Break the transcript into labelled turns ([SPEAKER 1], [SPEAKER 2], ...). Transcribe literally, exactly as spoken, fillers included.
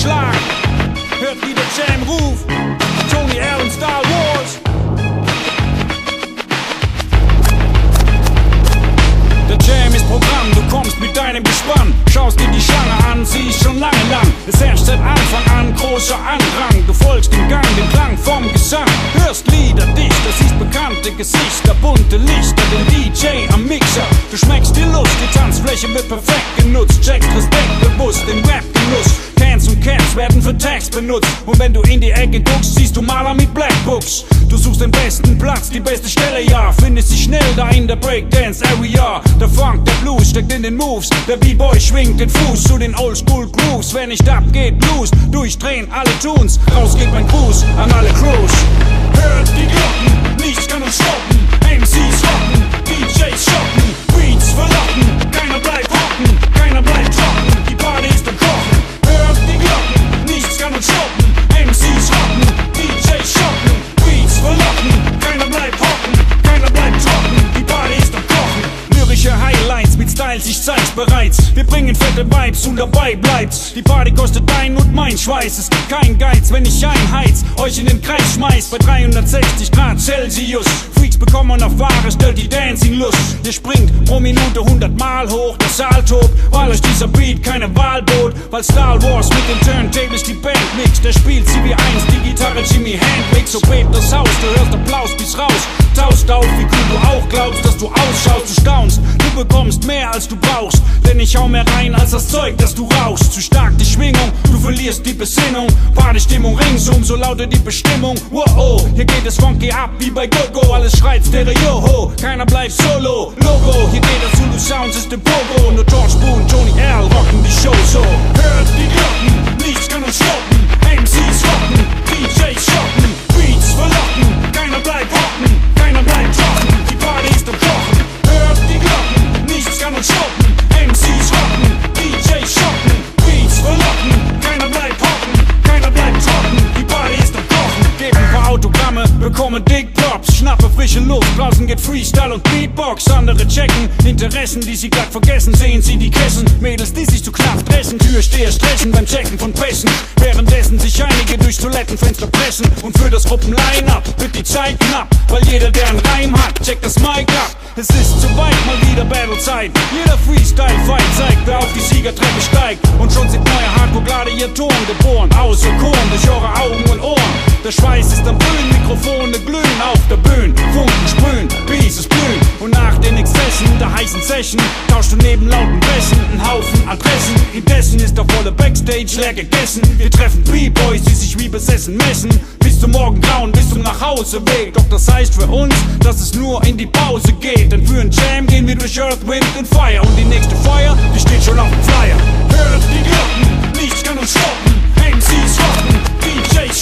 [SPEAKER 1] Schlag. Hört wie der Jam ruft, Tony L und Star Wars. Der Jam ist Programm, du kommst mit deinem Gespann, schaust dir die Schlange an, siehst schon lange lang. Es herrscht seit Anfang an großer Andrang. Du folgst dem Gang, dem Klang vom Gesang, hörst Lieder dichter, siehst bekannte Gesichter, bunte Lichter, den D J am Mixer. Du schmeckst die Lust, die Tanzfläche wird perfekt genutzt, checkst Respekt bewusst, den Rap-Genuss. Cans und Cans werden für Tags benutzt. Und wenn du in die Ecke guckst, siehst du Maler mit Blackbooks. Du suchst den besten Platz, die beste Stelle, ja. Findest dich schnell da in der Breakdance-Area. Der Funk, der Blues steckt in den Moves. Der B-Boy schwingt den Fuß zu den Oldschool-Grooves. Wenn nicht ab, geht Blues. Durchdrehen, alle tun's. Raus geht mein Gruß an alle Crews. Hört die Glocken, nichts kann uns stoppen. M Cs rocken, D Js schocken, Beats verlocken. Keiner bleibt hocken, keiner bleibt trocken. Die Party ist am Kochen. Hört die Glocken, nichts kann uns stoppen. M Cs rocken, D Js schocken, Beats verlocken. Keiner bleibt hocken, keiner bleibt trocken. Die Party ist am Kochen. Lyrische Highlights mit Styles, ich zeig's bereits. Wir bringen fette Vibes und dabei bleibt's. Die Party kostet dein und mein Schweiß. Es gibt keinen Geiz, wenn ich einheiz, euch in den Kreis schmeiß. Bei dreihundertsechzig Grad Celsius. Freaks bekommen auf Ware, stellt die Dancing-Lust. Ihr springt pro Minute hundert Mal hoch, der Saal tobt, weil euch dieser Beat keine Wahl bot. Weil Star Wars mit den Turntables die Band mixt. Der spielt C B eins, die Gitarre Jimi Hendrix. So bebt das Haus, du hörst Applaus bis raus. Taust auf, wie cool du auch glaubst, dass du ausschaust. Du staunst, du bekommst mehr als du brauchst. Denn ich hau mehr rein als das Zeug, das du rauchst. Zu stark die Schwingung, du verlierst die Besinnung. Partystimmung ringsum, so lautet die Bestimmung. Wow, hier geht es funky ab wie bei Go-Go. Alles schreit Stereo, keiner bleibt solo. Logo, hier geht der Zulu Sound System Pogo. Nur George Boone, Tony L rocken die Show so. Hört die Glocken, nichts kann uns stoppen. M Cs rocken, D Js schocken, Beats verlocken. Keiner bleibt hocken, keiner bleibt trocken. Die Party ist am Kochen. Hört die Glocken, nichts kann uns stoppen. M Cs rocken, D Js schocken, Beats verlocken. Keiner bleibt hocken, keiner bleibt trocken. Die Party ist am Kochen. Geben ein paar Autogramme, bekommen Dick Props. Schnappe frische Luft, draußen geht Freestyle und Beatbox. Andere checken Interessen, die sie grad vergessen. Sehen sie die Kessen, Mädels, die sich zu knapp dressen. Türsteher stressen beim Checken von Pässen. Währenddessen sich einige durch Toilettenfenster pressen. Und für das Gruppen-Line-Up wird die Zeit knapp. Weil jeder, der einen Reim hat, checkt das Mic ab. Es ist soweit, mal wieder Battle-Zeit. Jeder Freestyle-Fight zeigt, wer auf die Siegertreppe steigt. Und schon sind neue Hardcore-Gladiatoren geboren. Außer Korn durch eure Augen und Ohren. Der Schweiß ist am Brühen, Mikrofone glühen auf der Bühne. Funken sprühen, Pieces blühen. Und nach den Exzessen der heißen Session tauschst du neben lauten Bässen einen Haufen Adressen. Indessen ist der volle Backstage leer gegessen. Wir treffen B-Boys, die sich wie besessen messen. Bis zum Morgengrauen, bis zum Nachhauseweg. Doch das heißt für uns, dass es nur in die Pause geht. Denn für ein Jam gehen wir durch Earth, Wind und Fire. Und die nächste Feuer, die steht schon auf dem Flyer. Hört die Glocken, nichts kann uns stoppen. M Cs rocken, D Js